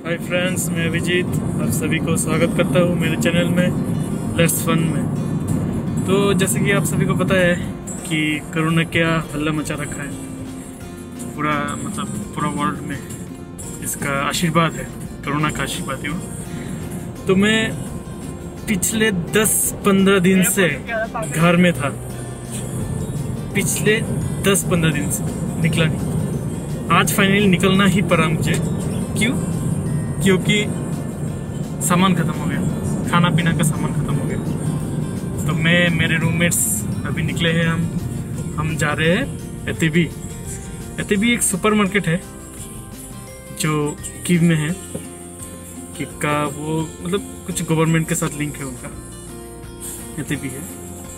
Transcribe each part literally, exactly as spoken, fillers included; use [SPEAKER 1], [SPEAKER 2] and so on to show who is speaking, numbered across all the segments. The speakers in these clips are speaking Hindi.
[SPEAKER 1] हाय फ्रेंड्स, मैं अभिजीत आप सभी को स्वागत करता हूँ मेरे चैनल में लेट्स फन में। तो जैसे कि आप सभी को पता है कि कोरोना क्या हल्ला मचा रखा है पूरा मतलब पूरा वर्ल्ड में। इसका आशीर्वाद है, कोरोना का आशीर्वाद ही हो। तो मैं पिछले दस पंद्रह दिन से घर में था, पिछले दस पंद्रह दिन से निकला नहीं। आज फाइनली निकलना ही पड़ा मुझे। क्यों? क्योंकि सामान खत्म हो गया, खाना पीना का सामान खत्म हो गया। तो मैं मेरे रूममेट्स अभी निकले हैं। हम हम जा रहे हैं एतीबी। एतीबी एक सुपरमार्केट है जो कीव में है। कीव का वो मतलब कुछ गवर्नमेंट के साथ लिंक है उनका, एतीबी है।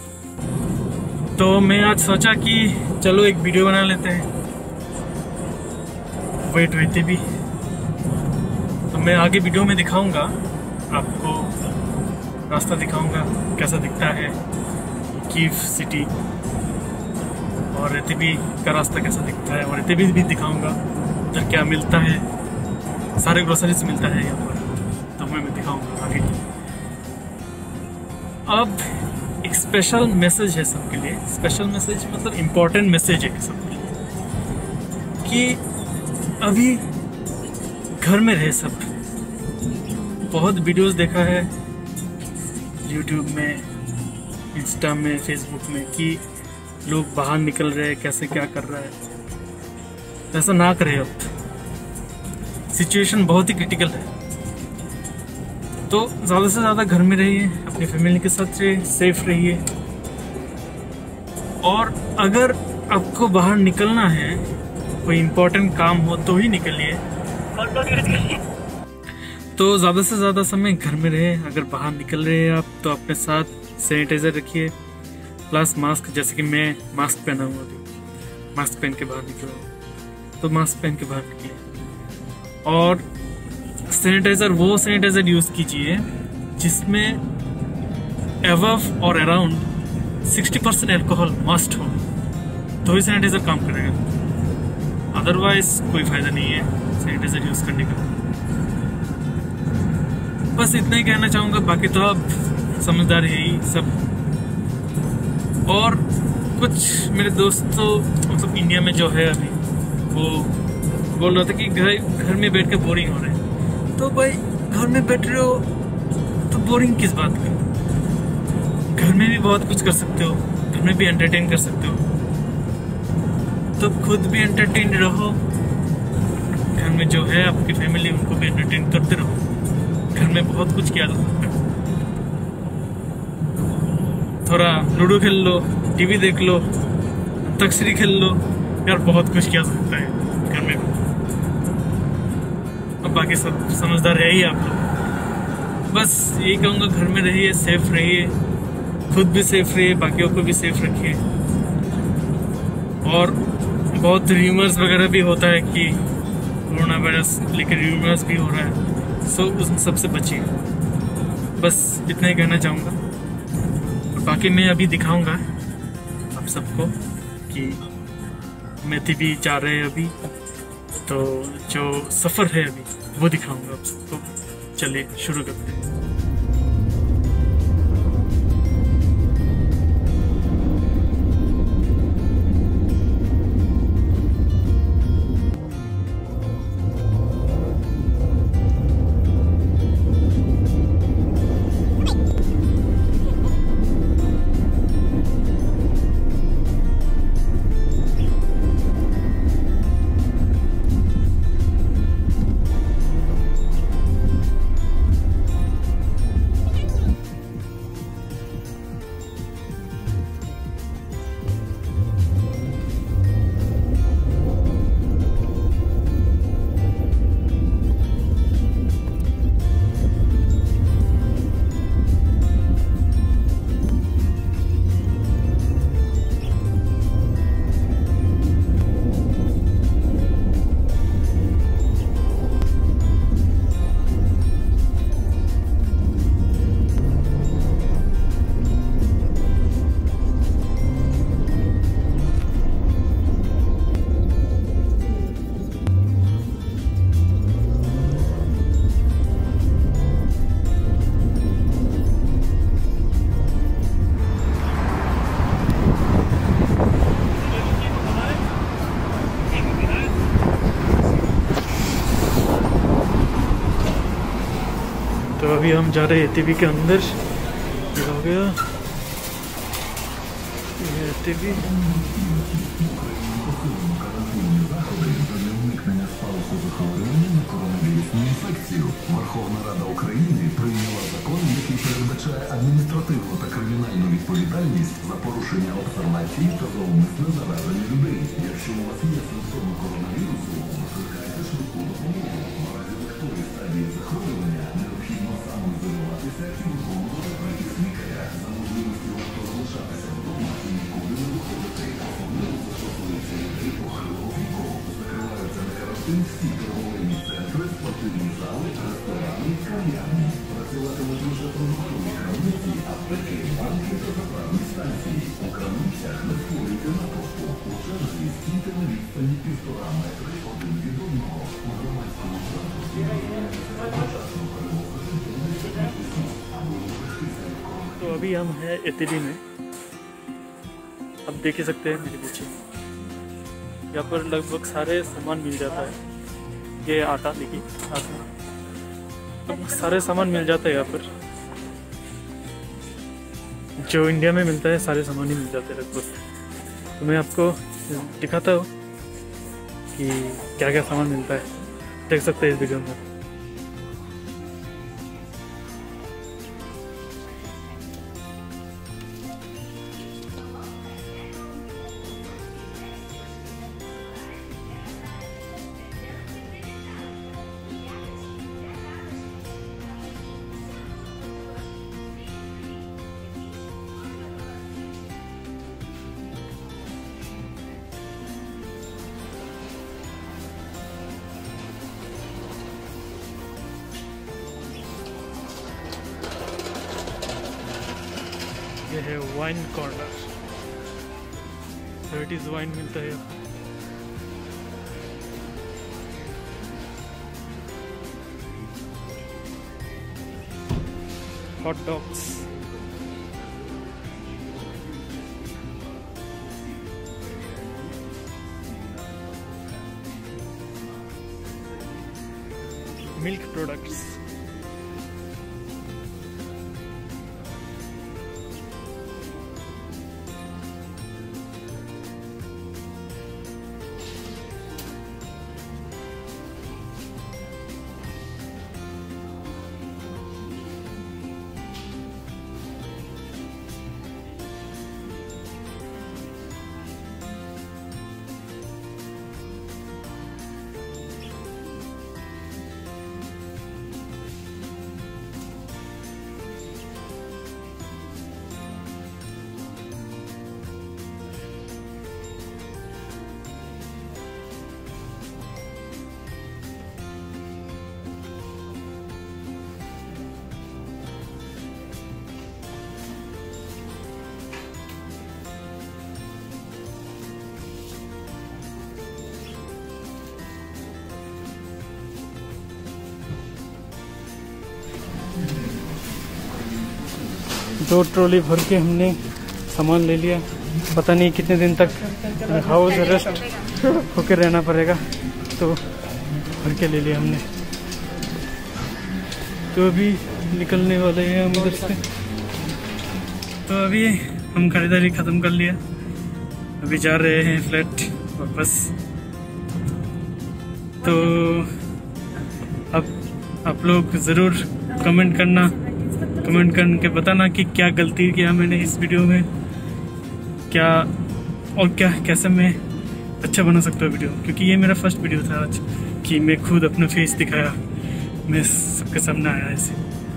[SPEAKER 1] तो मैं आज सोचा कि चलो एक वीडियो बना लेते हैं। वेट वेट भी तो मैं आगे वीडियो में दिखाऊंगा आपको, रास्ता दिखाऊंगा कैसा दिखता है कीव सिटी, और एतीबी का रास्ता कैसा दिखता है, और एतीबी भी दिखाऊंगा उधर क्या मिलता है। सारे ग्रोसरीज मिलता है यहाँ पर, तो मैं मैं दिखाऊंगा आगे। अब एक स्पेशल मैसेज है सबके लिए। स्पेशल मैसेज मतलब इम्पोर्टेंट मैसेज है सबके लिए कि अभी घर में रहे सब। बहुत वीडियोस देखा है यूट्यूब में, इंस्टा में, फेसबुक में कि लोग बाहर निकल रहे हैं, कैसे क्या कर रहा है। ऐसा ना करें। अब सिचुएशन बहुत ही क्रिटिकल है, तो ज़्यादा से ज़्यादा घर में रहिए, अपनी फैमिली के साथ रहिए, सेफ रहिए। और अगर आपको बाहर निकलना है, कोई इम्पोर्टेंट काम हो तो ही निकलिए। तो ज़्यादा से ज़्यादा समय घर में रहे। अगर बाहर निकल रहे हैं आप तो अपने साथ सैनिटाइज़र रखिए, प्लस मास्क। जैसे कि मैं मास्क पहना हुआ अभी, मास्क पहन के बाहर निकला हूँ, तो मास्क पहन के बाहर निकलिए। और सैनिटाइज़र वो सैनिटाइज़र यूज़ कीजिए जिसमें अबव और around sixty percent alcohol must हो, तो ही सैनिटाइज़र काम करेगा। अदरवाइज कोई फ़ायदा नहीं है सैनिटाइज़र यूज़ करने का। बस इतना ही कहना चाहूँगा, बाकी तो अब समझदार है ही सब। और कुछ मेरे दोस्त तो मतलब इंडिया में जो है अभी, वो बोल रहा था कि घर घर में बैठ के बोरिंग हो रहे हैं। तो भाई घर में बैठ रहे हो तो बोरिंग किस बात की? घर में भी बहुत कुछ कर सकते हो, घर में भी एंटरटेन कर सकते हो। तो खुद भी एंटरटेन रहो, घर में जो है आपकी फैमिली उनको भी एंटरटेन करते रहो। घर में बहुत कुछ किया जा सकता है। थोड़ा लूडो खेल लो, टीवी देख लो, अंताक्षरी खेल लो, यार बहुत कुछ किया जा सकता है घर में। अब बाकी सब समझदार है ही आप लोग। बस यही कहूँगा, घर में रहिए, सेफ रहिए, खुद भी सेफ रहिए, बाकियों को भी सेफ रखिए। और बहुत र्यूमर्स वगैरह भी होता है कि कोरोना वायरस लेकर र्यूमर्स भी हो रहा है, सो उस सबसे बचिए। बस इतना ही कहना चाहूँगा। और बाकी मैं अभी दिखाऊंगा आप सबको कि हम एतीबी जा रहे हैं अभी, तो जो सफ़र है अभी वो दिखाऊंगा आप सबको। चलिए शुरू करते हैं। तो अभी हम जा रहे हैं एटीवी के अंदर। ये हो गया ये एटीवी।
[SPEAKER 2] Верховна Рада України прийняла закон, який передбачає адміністративну та кримінальну відповідальність за порушення обсервації та зловмисне зараження людей. Якщо у вас є симптоми коронавірусу, викликайте швидку допомогу. В разі легкої стадії захворювання необхідно самоізолюватися і виконувати припис лікаря. За можливості варто залишатися вдома і нікуди не виходити. Особливо це стосується людей похилого віку. Закриваються на карантин всі торговельні центри, спортивні зали, ресторани, кав'ярні. Працюватимуть лише продуктові крамниці, аптеки, банки та заправні станції. У крамницях не створюйте натовпу. У черзі стійте на відстані півтора метри один від одного. У громадському транспорті одночасно перевозити симптомних осіб або убезпечитися від коронавірусу.
[SPEAKER 1] तो अभी हम हैं एटीवी में। आप देख ही सकते हैं मेरे पीछे, यहाँ पर लगभग सारे सामान मिल जाता है। ये आटा देखिए, आटा लगभग सारे सामान मिल जाता है यहाँ पर। जो इंडिया में मिलता है सारे सामान ही मिल जाते हैं लगभग। तो मैं आपको दिखाता हूँ कि क्या क्या सामान मिलता है, देख सकते हैं इस वीडियो में। ये है वाइन कॉर्नर, थर्टीज वाइन मिलता है। हॉट डॉग्स, मिल्क प्रोडक्ट्स, दो ट्रॉली भर के हमने सामान ले लिया। पता नहीं कितने दिन तक हाउस अरेस्ट होकर रहना पड़ेगा, तो भर के ले लिया हमने। तो अभी निकलने वाले हैं हम इधर से। तो अभी हम खरीदारी ख़त्म कर लिया, अभी जा रहे हैं फ्लैट वापस। तो अब आप लोग ज़रूर कमेंट करना कमेंट करके बताना कि क्या गलती किया मैंने इस वीडियो में, क्या और क्या कैसे मैं अच्छा बना सकता हूँ वीडियो। क्योंकि ये मेरा फर्स्ट वीडियो था आज कि मैं खुद अपना फेस दिखाया, मैं सबके सामने आया ऐसे।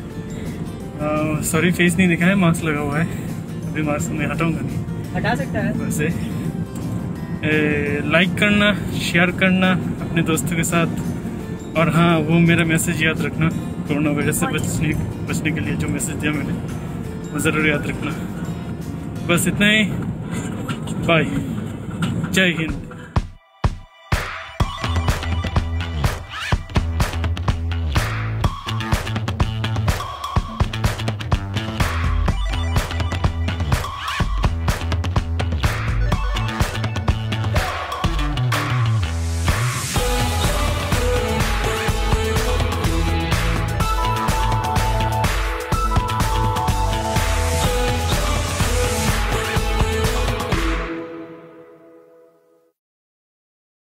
[SPEAKER 1] सॉरी फेस नहीं दिखाया, मास्क लगा हुआ है, अभी मास्क मैं हटाऊंगा नहीं,
[SPEAKER 3] हटा सकता है
[SPEAKER 1] वैसे। लाइक करना, शेयर करना अपने दोस्तों के साथ, और हाँ वो मेरा मैसेज याद रखना, कोरोना वायरस से बचने बचने के लिए जो मैसेज दिया मैंने वो ज़रूर याद रखना। बस इतना ही, बाय, जय हिंद।